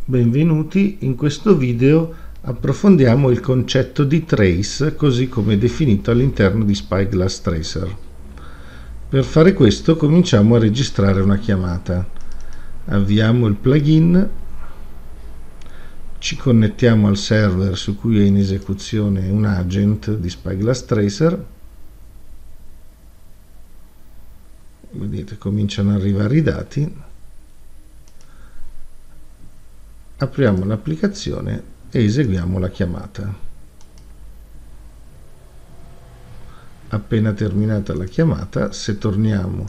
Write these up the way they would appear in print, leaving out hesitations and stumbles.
Benvenuti, in questo video approfondiamo il concetto di trace così come definito all'interno di Spyglass Tracer. Per fare questo cominciamo a registrare una chiamata. Avviamo il plugin, ci connettiamo al server su cui è in esecuzione un agent di Spyglass Tracer. Vedete, cominciano ad arrivare i dati. Apriamo l'applicazione e eseguiamo la chiamata. Appena terminata la chiamata, se torniamo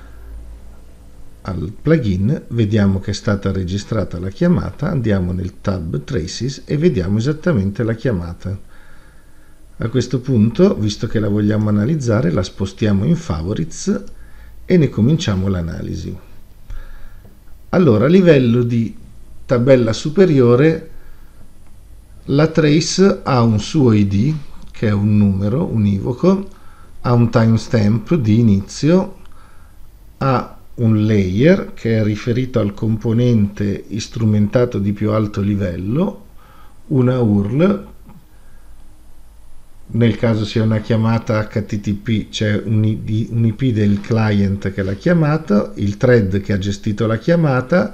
al plugin, vediamo che è stata registrata la chiamata, andiamo nel tab Traces e vediamo esattamente la chiamata. A questo punto, visto che la vogliamo analizzare, la spostiamo in Favorites e ne cominciamo l'analisi. Allora, a livello di tabella superiore, la trace ha un suo ID, che è un numero univoco, ha un timestamp di inizio, ha un layer che è riferito al componente istrumentato di più alto livello, una URL, nel caso sia una chiamata HTTP c'è un IP del client che l'ha chiamata, il thread che ha gestito la chiamata,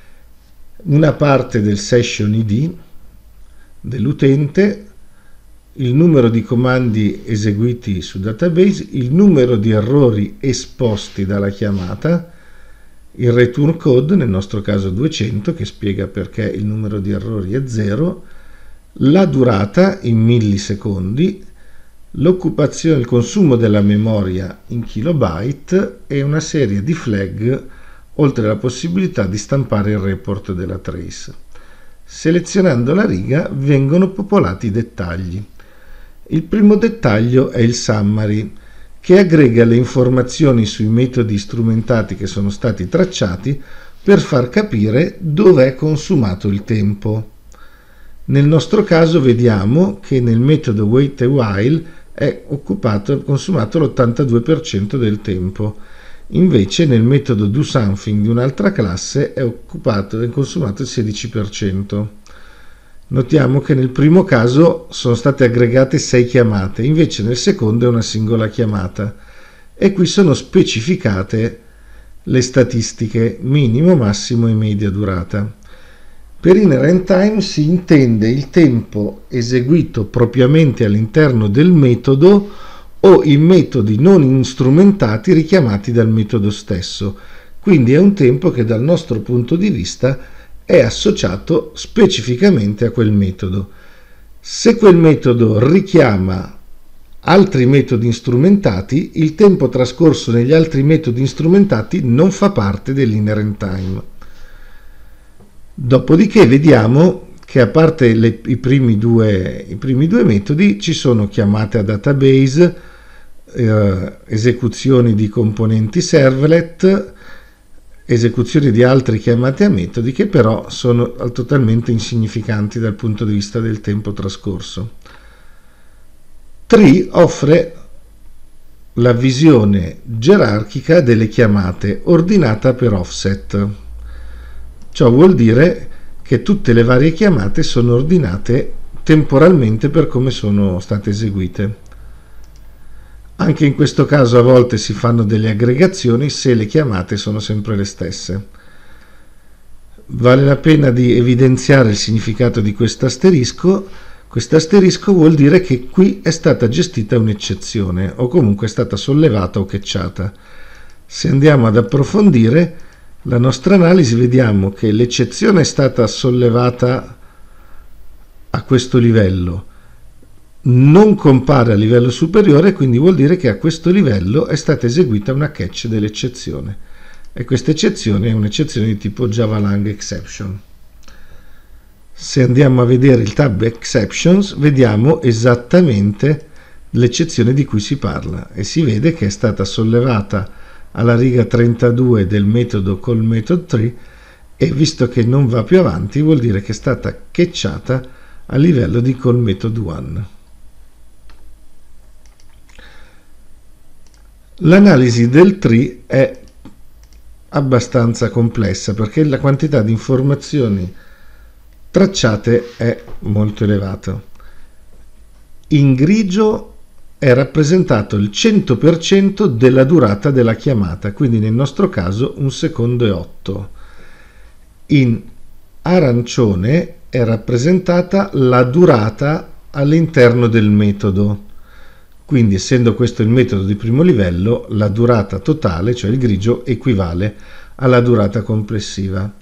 una parte del session ID dell'utente, il numero di comandi eseguiti su database, il numero di errori esposti dalla chiamata, il return code, nel nostro caso 200, che spiega perché il numero di errori è 0, la durata in millisecondi, l'occupazione, il consumo della memoria in kilobyte e una serie di flag, oltre alla possibilità di stampare il report della trace. Selezionando la riga vengono popolati i dettagli. Il primo dettaglio è il summary, che aggrega le informazioni sui metodi strumentati che sono stati tracciati per far capire dove è consumato il tempo. Nel nostro caso vediamo che nel metodo wait_while è consumato l'82% del tempo. Invece nel metodo doSomething di un'altra classe è consumato il 16%. Notiamo che nel primo caso sono state aggregate 6 chiamate, invece nel secondo è una singola chiamata. E qui sono specificate le statistiche minimo, massimo e media durata. Per inherent time si intende il tempo eseguito propriamente all'interno del metodo o i metodi non strumentati richiamati dal metodo stesso, quindi è un tempo che dal nostro punto di vista è associato specificamente a quel metodo. Se quel metodo richiama altri metodi strumentati, il tempo trascorso negli altri metodi strumentati non fa parte dell'inherent time. Dopodiché vediamo che a parte i primi due metodi ci sono chiamate a database, esecuzioni di componenti servlet, esecuzioni di altre chiamate a metodi che però sono totalmente insignificanti dal punto di vista del tempo trascorso. Tree offre la visione gerarchica delle chiamate ordinata per offset. Ciò vuol dire che tutte le varie chiamate sono ordinate temporalmente per come sono state eseguite. Anche in questo caso a volte si fanno delle aggregazioni se le chiamate sono sempre le stesse. Vale la pena di evidenziare il significato di questo asterisco. Questo asterisco vuol dire che qui è stata gestita un'eccezione o comunque è stata sollevata o catchata. Se andiamo ad approfondire la nostra analisi vediamo che l'eccezione è stata sollevata a questo livello, non compare a livello superiore, quindi vuol dire che a questo livello è stata eseguita una catch dell'eccezione e questa eccezione è un'eccezione di tipo Java-Lang exception. Se andiamo a vedere il tab exceptions vediamo esattamente l'eccezione di cui si parla e si vede che è stata sollevata alla riga 32 del metodo call method tree e visto che non va più avanti vuol dire che è stata catchata a livello di call method 1. L'analisi del tree è abbastanza complessa perché la quantità di informazioni tracciate è molto elevato. In grigio è rappresentato il 100% della durata della chiamata, quindi nel nostro caso 1 secondo e 8. In arancione è rappresentata la durata all'interno del metodo, quindi essendo questo il metodo di primo livello, la durata totale, cioè il grigio, equivale alla durata complessiva.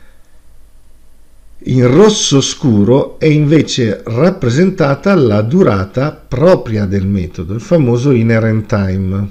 In rosso scuro è invece rappresentata la durata propria del metodo, il famoso inherent time.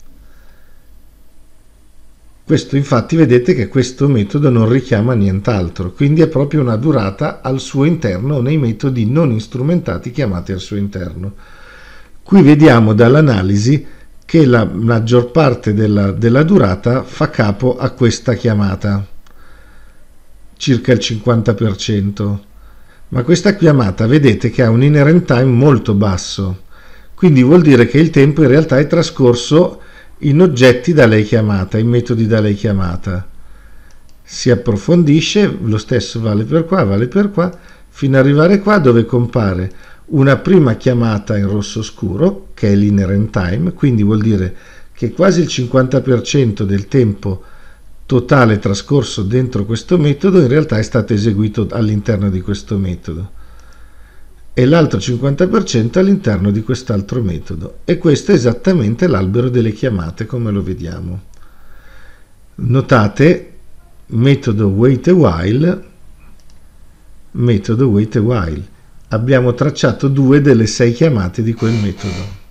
Questo infatti vedete che questo metodo non richiama nient'altro, quindi è proprio una durata al suo interno o nei metodi non istrumentati chiamati al suo interno. Qui vediamo dall'analisi che la maggior parte della durata fa capo a questa chiamata, circa il 50%, ma questa chiamata vedete che ha un inherent time molto basso, quindi vuol dire che il tempo in realtà è trascorso in oggetti da lei chiamata, in metodi da lei chiamata. Si approfondisce, lo stesso vale per qua, fino ad arrivare qua dove compare una prima chiamata in rosso scuro, che è l'inherent time, quindi vuol dire che quasi il 50% del tempo totale trascorso dentro questo metodo in realtà è stato eseguito all'interno di questo metodo e l'altro 50% all'interno di quest'altro metodo, e questo è esattamente l'albero delle chiamate come lo vediamo. Notate metodo wait a while, metodo wait a while. Abbiamo tracciato 2 delle 6 chiamate di quel metodo.